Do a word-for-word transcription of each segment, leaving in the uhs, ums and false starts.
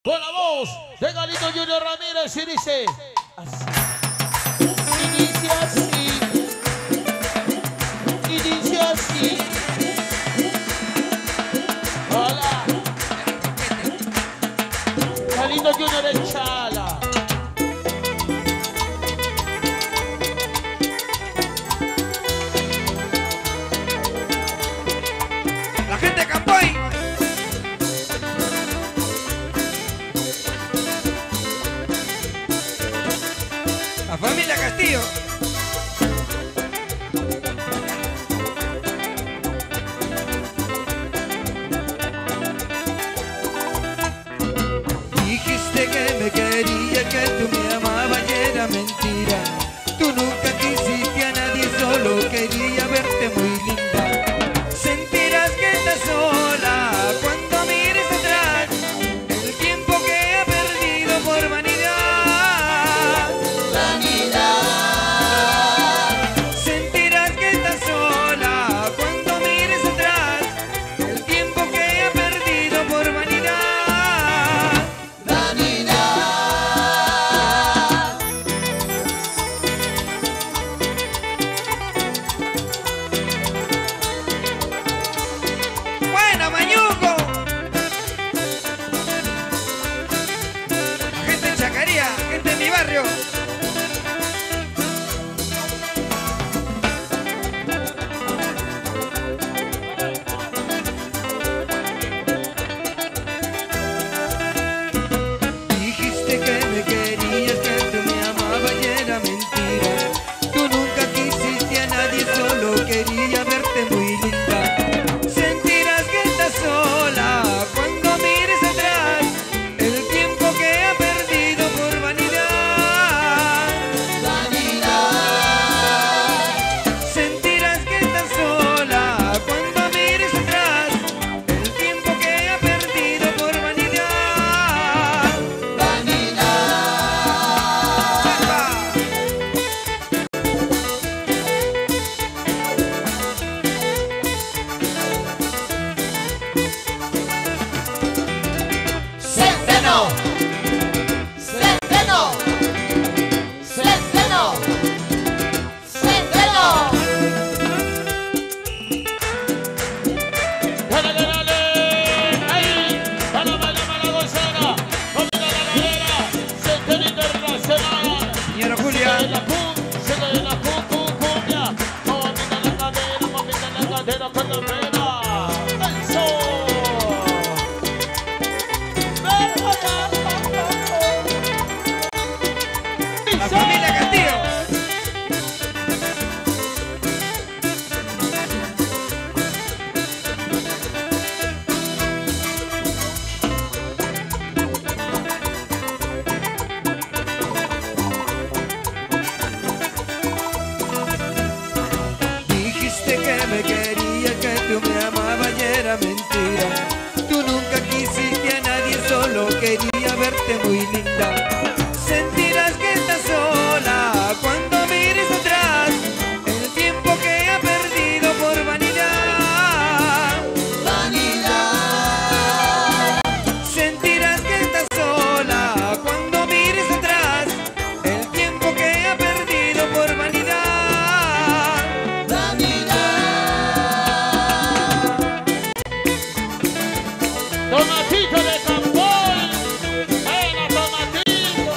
Con la voz de Galito Junior Ramírez y dice así. Inicia así. Inicia así. Hola. Galito Junior en Chala. La gente de Campoy. La familia Castillo. Dijiste que me quería, que tú me amabas y era mentira. Tú nunca quisiste a nadie, solo quería verte muy linda. Sentirás que estás sola cuando mires atrás, el tiempo que he perdido por vanidad. Gente de mi barrio. Dijiste que me querías, que tú me amabas y era mentira. Tú nunca quisiste a nadie, solo quería verte muy linda. Sentirás que estás sola cuando mires atrás, el tiempo que he perdido por vanidad. Sentirás que estás sola cuando mires atrás, el tiempo que he perdido por vanidad. Centeno, Centeno, Centeno, Centeno. Dale, dale, dale, ahí, para la mala gozada, comida la galera, Centeno Internacional. Señora Julia. Se la cum, se la cum, cum, cumbia, movida la cadera, movida la cadera con la pena. ¡El sol! La familia Castillo. Dijiste que me quería, que tú me amabas y era mentira. Tú nunca quisiste a nadie, solo quería verte muy linda. Sentirás que estás sola cuando mires atrás, el tiempo que he perdido por vanidad. Sentirás que estás sola cuando mires atrás, el tiempo que he perdido por vanidad. Tomatito de Campoy, venga tomatito,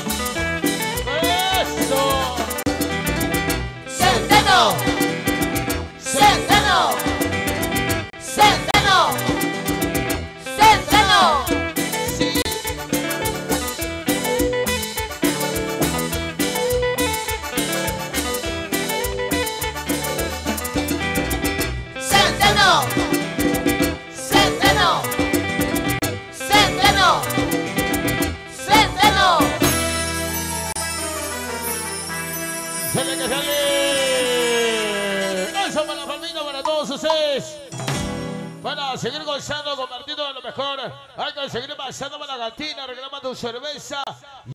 eso. Centeno, Centeno, Centeno, Centeno. Sí. Centeno, Centeno. Centeno, Centeno. Tiene que salir. Eso para la familia, para todos ustedes. Para seguir gozando, compartiendo de lo mejor. Hay que seguir pasando para la cantina, reclamando cerveza.